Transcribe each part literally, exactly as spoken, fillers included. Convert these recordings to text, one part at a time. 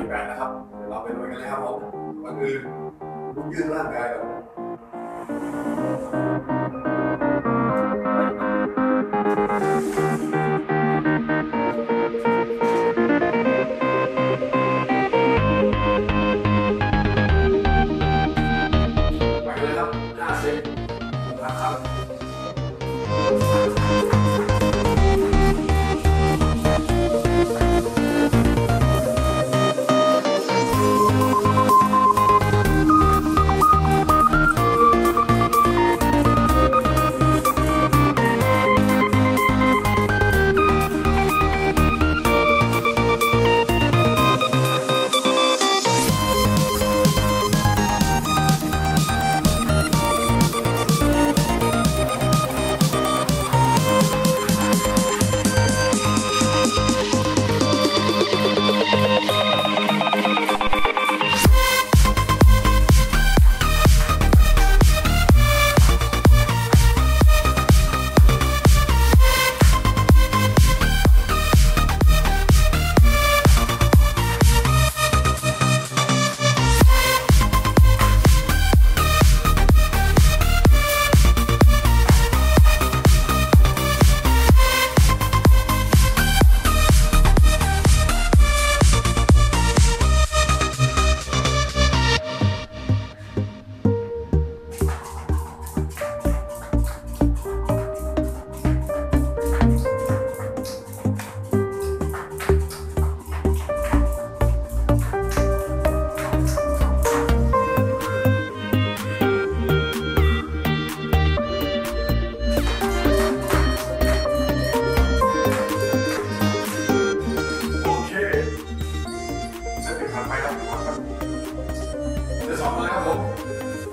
แปดนะครับเดี๋ยวเราไปลุยกันเลยครับผมก่อนอื่นลุกยืดร่างกายก่อนไปเลยครับห้าเซตนะครับสองเลยครับผมไป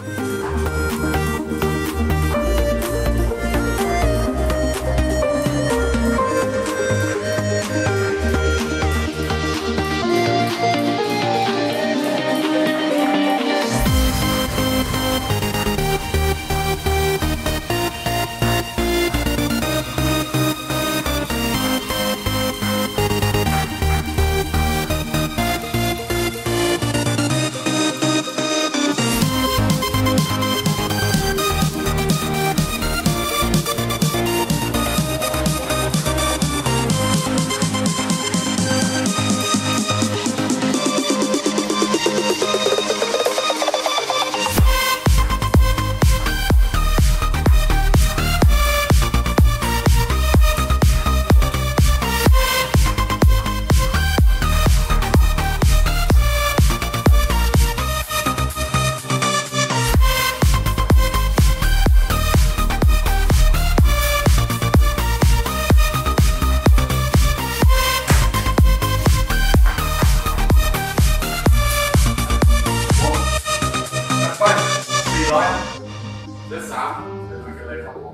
เดือนสามเดินกันเลยครับผม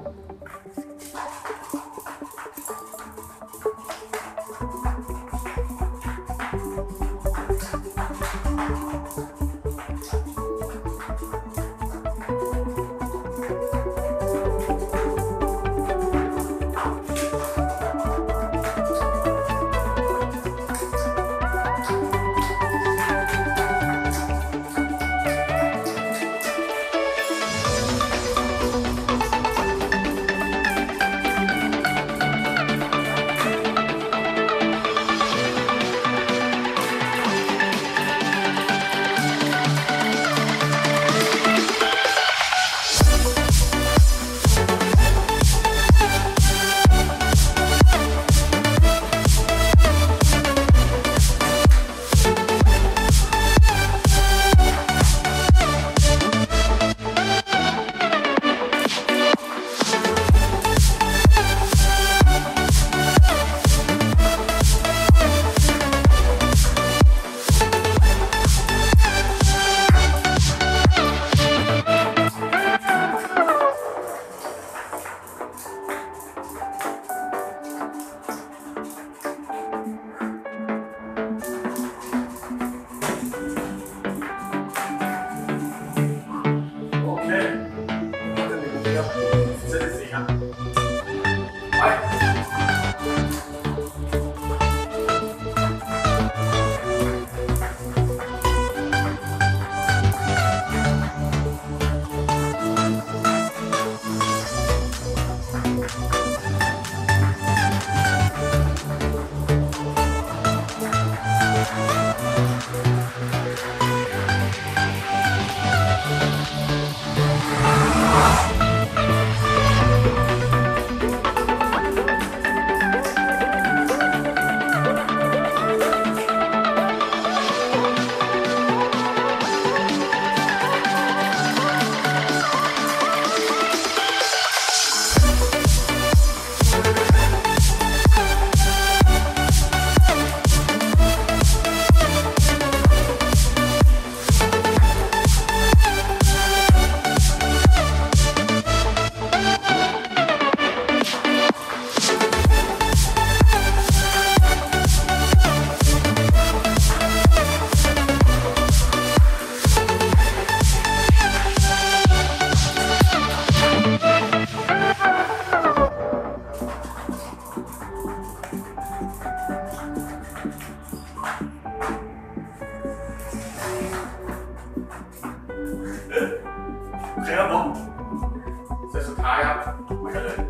เคครับผมเซตสุดท้ายครับมากันเลย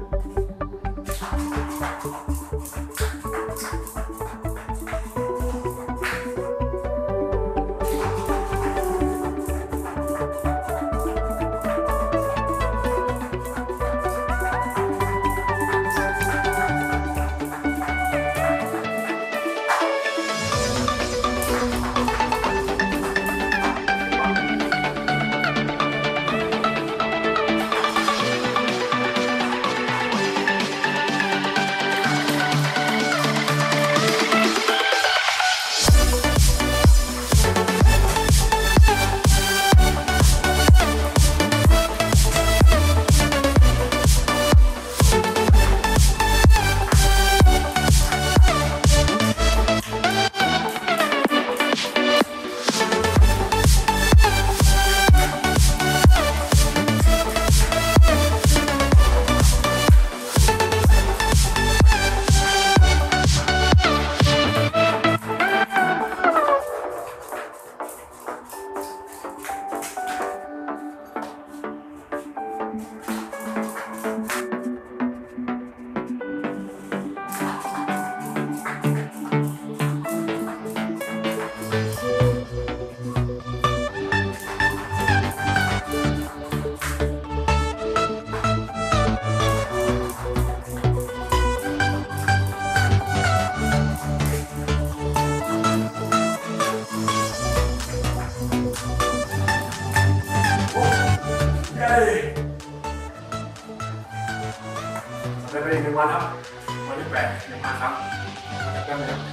สำเร็จไปอีกหนึ่งวันครับวันที่แปดยังมาครับแป๊บนึงครับ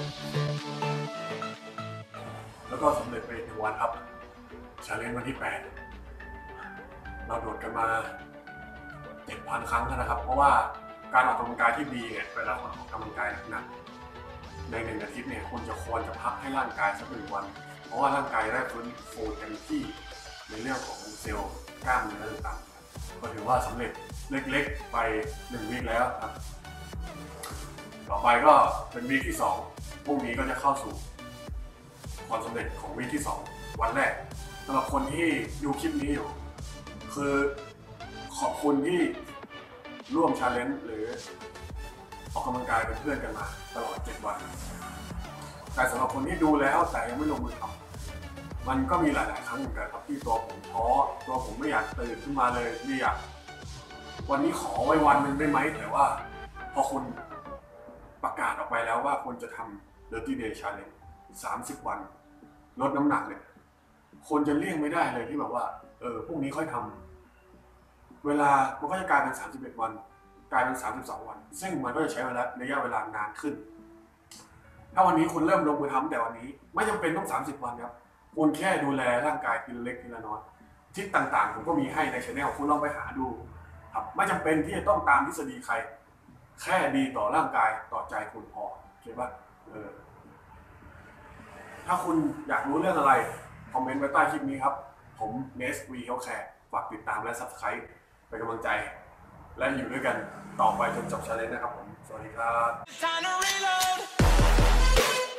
แล้วก็สำเร็จไปอีกหนึ่งวันครับชาเลนจ์วันที่แปดเราโดดกันมาเจ็ดพันครั้งนะครับเพราะว่าการออกกำลังกายที่ดีเนี่ยเวลาคนออกกำลังกายหนักๆในหนึ่งอาทิตย์เนี่ยคุณจะควรจะพักให้ร่างกายสักหนึ่งวันเพราะว่าร่างกายได้ฟื้นฟูเต็มที่ในเรื่องของเซลล์กล้ามเนื้อต่างๆก็ถือว่าสำเร็จเล็กๆไปหนึ่งวีคแล้วครับต่อไปก็เป็นวีคที่สองพรุ่งนี้ก็จะเข้าสู่ความสำเร็จของวีคที่สองวันแรกสำหรับคนที่ดูคลิปนี้อยู่คือขอบคุณที่ร่วมชาเลนจ์หรือออกกำลังกายเป็นเพื่อนกันมาตลอดเจ็ดวันแต่สำหรับคนที่ดูแล้วแต่ยังไม่ลงมือทำมันก็มีหลายๆครั้งเหมือนกันครับที่ตัวผมท้อตัวผมไม่อยากตื่นขึ้นมาเลยไม่อยากวันนี้ขอไว้วันหนึ่งได้ไหมแต่ว่าพอคุณประกาศออกไปแล้วว่าคุณจะทำ Dirty Day Challenge สามสิบวันลดน้ำหนักเนี่ยคนจะเลี่ยงไม่ได้เลยที่แบบว่าเออพรุ่งนี้ค่อยทำเวลามันก็จะกลายเป็นสามสิบเอ็ดวันกลายเป็นสามสิบสองวันซึ่งมันก็จะใช้เวลาระยะเวลานานขึ้นถ้าวันนี้คุณเริ่มลงมือทำแต่วันนี้ไม่จำเป็นต้องสามสิบวันครับคุณแค่ดูแลร่างกายทีละเล็กทีละน้อยทิศต่างๆผมก็มีให้ในช่องคุณลองไปหาดูครับไม่จำเป็นที่จะต้องตามทฤษฎีใครแค่ดีต่อร่างกายต่อใจคุณพอใช่ปะเออถ้าคุณอยากรู้เรื่องอะไรคอมเมนต์ไว้ใต้คลิปนี้ครับผมเนสวีเฮลแคร์ฝากติดตามและ ซับสไครบ์ เป็นกำลังใจและอยู่ด้วยกันต่อไปจนจบชาเลนจ์นะครับผมสวัสดีครับ